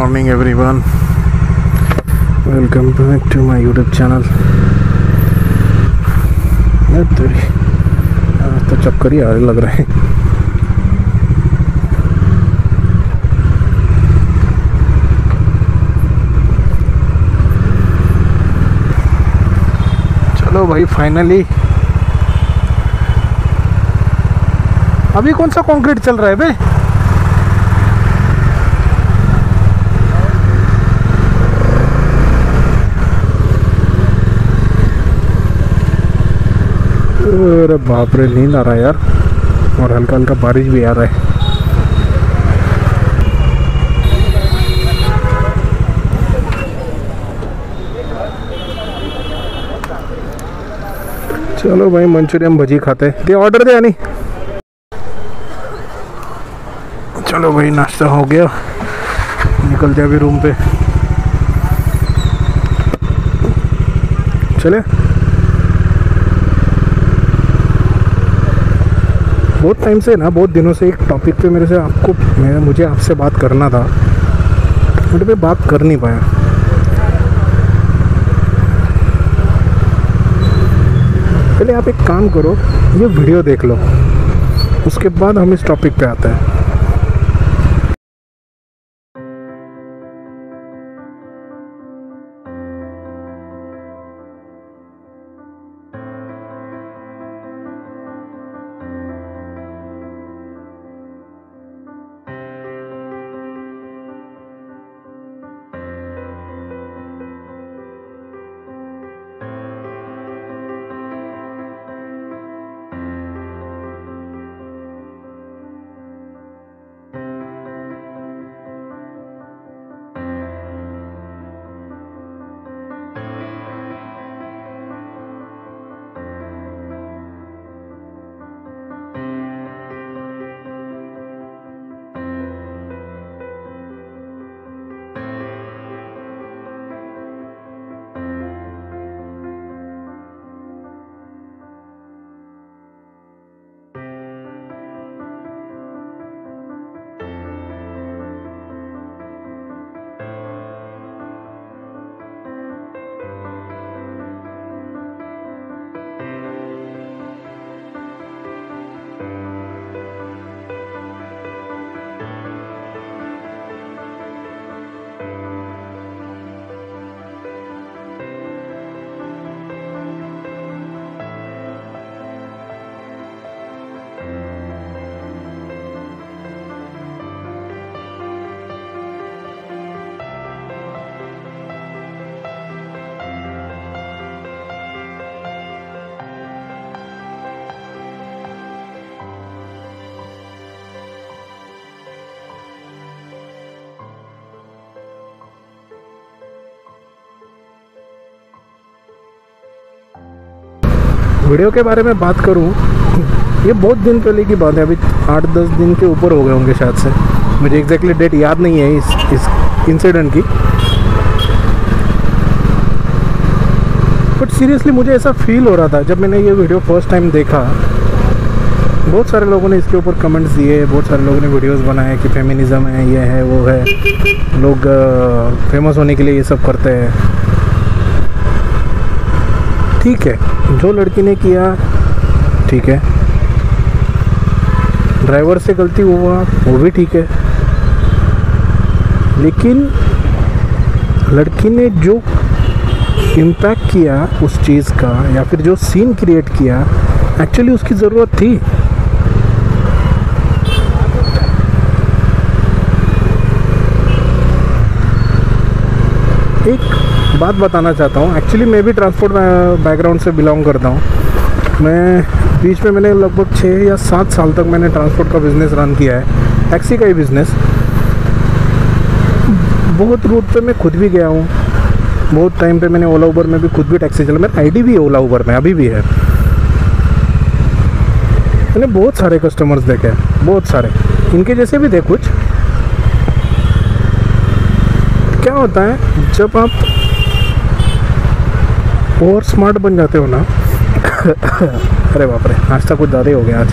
morning everyone, welcome back to my YouTube channel। तो चक्कर ही आ रहे लग रहे हैं। चलो भाई फाइनली, अभी कौन सा कंक्रीट चल रहा है बे? अरे बाप रे, नींद आ रहा है यार, और हल्का हल्का बारिश भी आ रहा है। चलो भाई मंचूरियन भजी खाते दे, ऑर्डर दे यानी। चलो भाई नाश्ता हो गया, निकलते अभी रूम पे। चले, बहुत टाइम से ना, बहुत दिनों से एक टॉपिक पे मुझे आपसे बात करना था, बट मैं बात कर नहीं पाया। पहले आप एक काम करो, ये वीडियो देख लो, उसके बाद हम इस टॉपिक पे आते हैं। वीडियो के बारे में बात करूं, ये बहुत दिन पहले की बात है, अभी 8-10 दिन के ऊपर हो गए होंगे शायद से। मुझे एग्जैक्टली डेट याद नहीं है इस इंसिडेंट की, बट सीरियसली मुझे ऐसा फील हो रहा था जब मैंने ये वीडियो फर्स्ट टाइम देखा। बहुत सारे लोगों ने इसके ऊपर कमेंट्स दिए, बहुत सारे लोगों ने वीडियोस बनाए कि फेमिनिज्म है, ये है, वो है, लोग फेमस होने के लिए ये सब करते हैं। ठीक है, जो लड़की ने किया ठीक है, ड्राइवर से गलती हुआ वो भी ठीक है, लेकिन लड़की ने जो इम्पैक्ट किया उस चीज़ का, या फिर जो सीन क्रिएट किया, एक्चुअली उसकी ज़रूरत थी। एक बात बताना चाहता हूँ, एक्चुअली मैं भी ट्रांसपोर्ट बैकग्राउंड से बिलोंग करता हूँ। मैं बीच में मैंने लगभग 6 या 7 साल तक मैंने ट्रांसपोर्ट का बिज़नेस रन किया है, टैक्सी का ही बिज़नेस। बहुत रूट पे मैं खुद भी गया हूँ, बहुत टाइम पे मैंने ओला उबर में भी खुद भी टैक्सी चला, मेरा आईडी भी है ओला उबर में, अभी भी है। मैंने बहुत सारे कस्टमर्स देखे, बहुत सारे, इनके जैसे भी थे कुछ। क्या होता है जब आप और स्मार्ट बन जाते हो ना अरे बाप रे, नाश्ता कुछ ज़्यादा ही हो गया आज।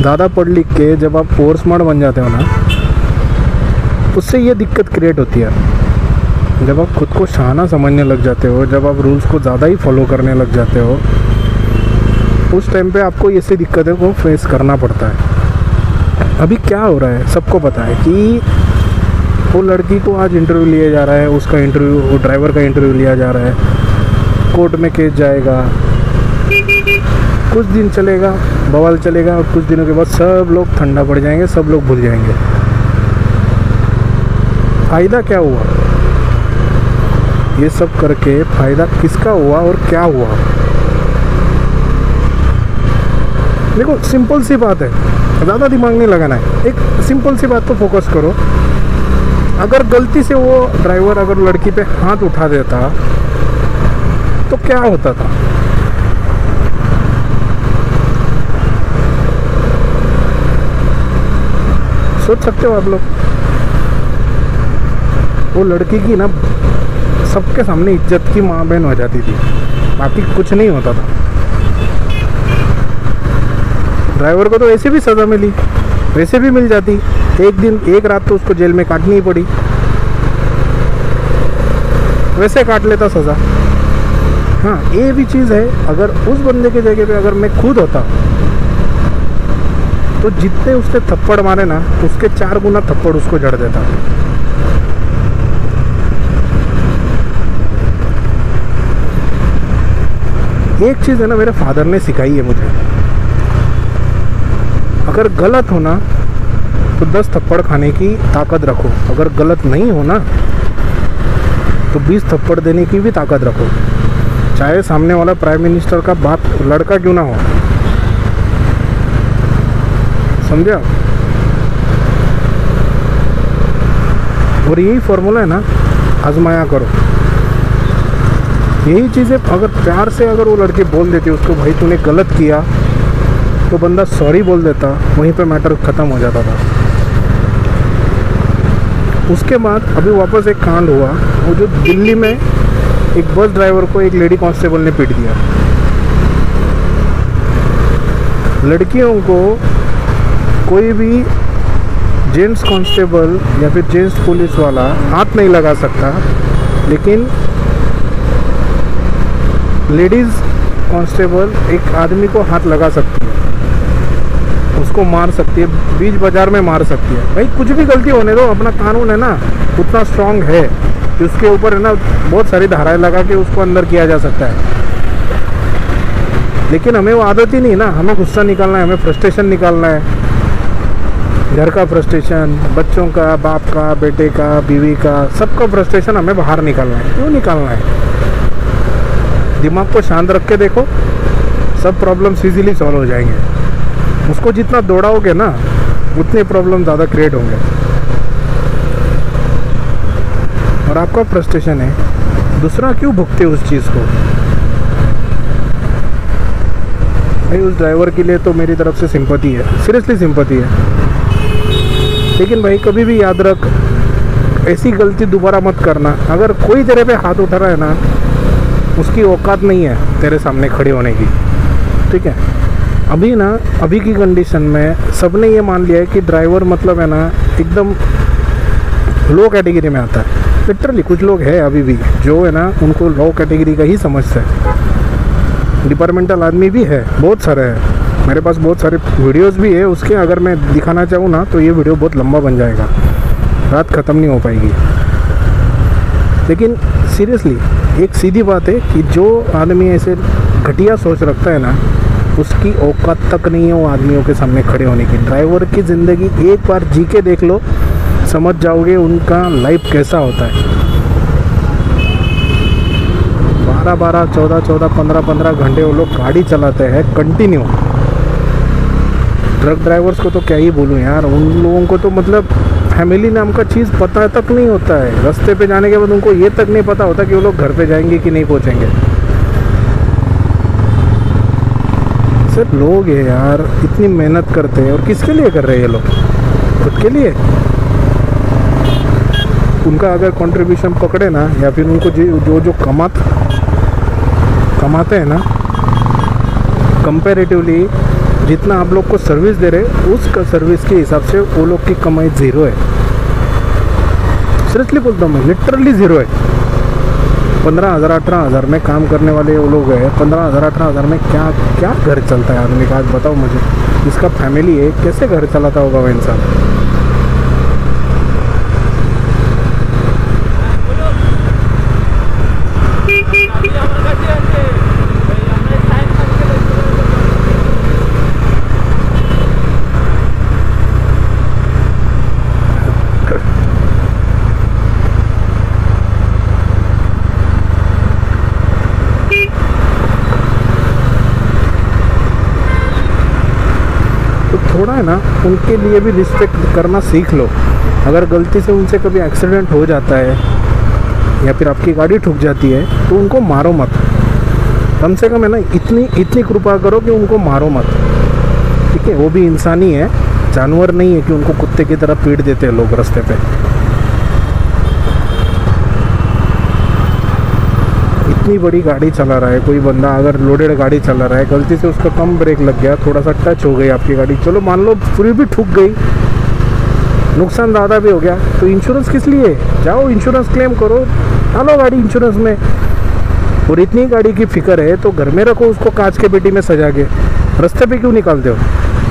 ज़्यादा पढ़ लिख के जब आप ओवर स्मार्ट बन जाते हो ना, उससे ये दिक्कत क्रिएट होती है। जब आप खुद को शाना समझने लग जाते हो, जब आप रूल्स को ज़्यादा ही फॉलो करने लग जाते हो, उस टाइम पे आपको ऐसी दिक्कतों को फेस करना पड़ता है। अभी क्या हो रहा है, सबको पता है कि वो लड़की को आज इंटरव्यू लिया जा रहा है, उसका इंटरव्यू, वो ड्राइवर का इंटरव्यू लिया जा रहा है, कोर्ट में केस जाएगा, कुछ दिन चलेगा, बवाल चलेगा, और कुछ दिनों के बाद सब लोग ठंडा पड़ जाएंगे, सब लोग भूल जाएंगे। फ़ायदा क्या हुआ? ये सब करके फ़ायदा किसका हुआ और क्या हुआ? देखो, सिंपल सी बात है, ज़्यादा दिमाग नहीं लगाना है। एक सिंपल सी बात पर फोकस करो। अगर गलती से वो ड्राइवर अगर लड़की पे हाथ उठा देता तो क्या होता था? सोच सकते हो आप लोग? वो लड़की की ना सबके सामने इज्जत की माँ बहन हो जाती थी, बाकी कुछ नहीं होता था। ड्राइवर को तो वैसे भी सज़ा मिली, वैसे भी मिल जाती, एक दिन एक रात तो उसको जेल में काटनी ही पड़ी, वैसे काट लेता सज़ा। हाँ, ये भी चीज़ है, अगर उस बंदे के जगह पे अगर मैं खुद होता तो जितने उसने थप्पड़ मारे ना, उसके 4 गुना थप्पड़ उसको जड़ देता। एक चीज़ है ना, मेरे फादर ने सिखाई है मुझे, अगर गलत हो ना तो 10 थप्पड़ खाने की ताकत रखो, अगर गलत नहीं हो ना तो 20 थप्पड़ देने की भी ताकत रखो, चाहे सामने वाला प्राइम मिनिस्टर का बाप लड़का क्यों ना हो। समझा? और यही फॉर्मूला है ना, आजमाया करो। यही चीज़ें अगर प्यार से अगर वो लड़की बोल देती उसको, भाई तूने गलत किया, तो बंदा सॉरी बोल देता, वहीं पे मैटर ख़त्म हो जाता था। उसके बाद अभी वापस एक कांड हुआ, वो जो दिल्ली में एक बस ड्राइवर को एक लेडी कांस्टेबल ने पीट दिया। लड़कियों को कोई भी जेंट्स कांस्टेबल या फिर जेंट्स पुलिस वाला हाथ नहीं लगा सकता, लेकिन लेडीज़ कांस्टेबल एक आदमी को हाथ लगा सकती है, उसको मार सकती है, बीच बाजार में मार सकती है। भाई कुछ भी गलती होने दो, अपना कानून है ना उतना स्ट्रांग है कि उसके ऊपर है ना बहुत सारी धाराएं लगा के उसको अंदर किया जा सकता है। लेकिन हमें वो आदत ही नहीं ना, हमें गुस्सा निकालना है, हमें फ्रस्ट्रेशन निकालना है, घर का फ्रस्ट्रेशन, बच्चों का, बाप का, बेटे का, बीवी का, सबका फ्रस्ट्रेशन हमें बाहर निकालना है। क्यों निकालना है? दिमाग को शांत रख के देखो, सब प्रॉब्लम्स इजीली सॉल्व हो जाएंगे। उसको जितना दौड़ाओगे ना उतने प्रॉब्लम ज़्यादा क्रिएट होंगे। और आपका फ्रस्ट्रेशन है, दूसरा क्यों भुगते उस चीज़ को? भाई उस ड्राइवर के लिए तो मेरी तरफ से सिंपैथी है, सीरियसली सिंपैथी है। लेकिन भाई कभी भी याद रख, ऐसी गलती दोबारा मत करना। अगर कोई तेरे पे हाथ उठा रहा है ना, उसकी औकात नहीं है तेरे सामने खड़े होने की, ठीक है? अभी ना, अभी की कंडीशन में सबने ये मान लिया है कि ड्राइवर मतलब है ना एकदम लो कैटेगरी में आता है। लिटरली कुछ लोग हैं अभी भी जो है ना उनको लो कैटेगरी का ही समझते हैं। डिपार्टमेंटल आदमी भी है, बहुत सारे हैं, मेरे पास बहुत सारे वीडियोस भी है उसके। अगर मैं दिखाना चाहूँ ना तो ये वीडियो बहुत लंबा बन जाएगा, रात ख़त्म नहीं हो पाएगी। लेकिन सीरियसली एक सीधी बात है कि जो आदमी ऐसे घटिया सोच रखता है ना, उसकी औकात तक नहीं है वो आदमियों के सामने खड़े होने की। ड्राइवर की ज़िंदगी एक बार जी के देख लो, समझ जाओगे उनका लाइफ कैसा होता है। 12-12, 14-14, 15-15 घंटे वो लोग गाड़ी चलाते हैं कंटिन्यू। ट्रक ड्राइवर्स को तो क्या ही बोलूँ यार, उन लोगों को तो मतलब फैमिली नाम का चीज़ पता तक नहीं होता है। रास्ते पे जाने के बाद उनको ये तक नहीं पता होता कि वो लोग घर पे जाएंगे कि नहीं पहुँचेंगे। सिर्फ लोग हैं यार, इतनी मेहनत करते हैं और किसके लिए कर रहे हैं ये लोग? खुद के लिए। उनका अगर कंट्रीब्यूशन पकड़े ना, या फिर उनको जो कमाते हैं ना, कंपैरेटिवली जितना आप लोग को सर्विस दे रहे उस सर्विस के हिसाब से वो लोग की कमाई ज़ीरो है। सीरियसली बोलता हूँ मैं, लिटरली ज़ीरो है। 15,000 18,000 में काम करने वाले वो लोग हैं। 15,000 18,000 में क्या क्या घर चलता है आदमी का? आज बताओ मुझे, जिसका फैमिली है कैसे घर चलाता होगा वो इंसान? थोड़ा है ना उनके लिए भी रिस्पेक्ट करना सीख लो। अगर गलती से उनसे कभी एक्सीडेंट हो जाता है या फिर आपकी गाड़ी ठुक जाती है तो उनको मारो मत। कम से कम है ना इतनी कृपा करो कि उनको मारो मत, ठीक है? वो भी इंसान ही है, जानवर नहीं है कि उनको कुत्ते की तरह पीट देते हैं लोग रास्ते पे। इतनी बड़ी गाड़ी चला रहा है कोई बंदा, अगर लोडेड गाड़ी चला रहा है, गलती से उसका कम ब्रेक लग गया, थोड़ा सा टच हो गई आपकी गाड़ी, चलो मान लो पूरी भी ठुक गई, नुकसान ज़्यादा भी हो गया, तो इंश्योरेंस किस लिए? जाओ इंश्योरेंस क्लेम करो, डालो गाड़ी इंश्योरेंस में। और इतनी गाड़ी की फिक्र है तो घर में रखो उसको, कांच के पेटी में सजा के, रास्ते पे क्यों निकालते हो?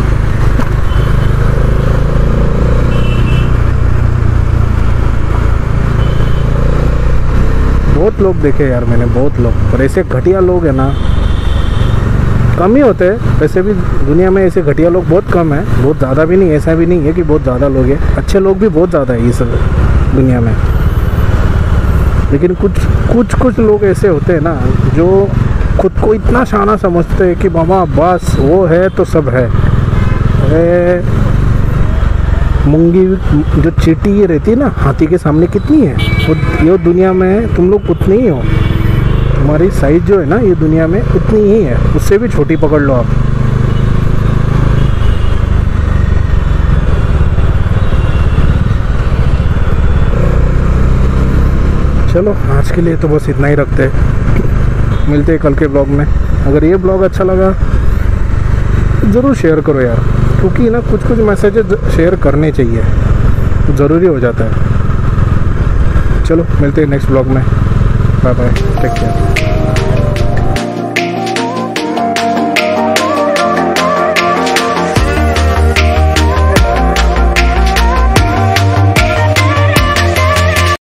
बहुत लोग देखे यार मैंने, बहुत लोग, पर ऐसे घटिया लोग हैं ना कम ही होते हैं। वैसे भी दुनिया में ऐसे घटिया लोग बहुत कम है, बहुत ज़्यादा भी नहीं, ऐसा भी नहीं है कि बहुत ज़्यादा लोग हैं, अच्छे लोग भी बहुत ज़्यादा है इस दुनिया में। लेकिन कुछ लोग ऐसे होते हैं ना जो खुद को इतना शाना समझते हैं कि बाबा बस वो है तो सब है। अरे मूंगी जो चींटी ये रहती है ना हाथी के सामने कितनी है, ये दुनिया में तुम लोग उतनी ही हो। तुम्हारी साइज जो है ना ये दुनिया में उतनी ही है, उससे भी छोटी पकड़ लो आप। चलो आज के लिए तो बस इतना ही रखते हैं, मिलते हैं कल के ब्लॉग में। अगर ये ब्लॉग अच्छा लगा ज़रूर शेयर करो यार, क्योंकि ना कुछ मैसेजेस शेयर करने चाहिए, तो ज़रूरी हो जाता है। चलो मिलते हैं नेक्स्ट ब्लॉग में, बाय बाय, टेक केयर।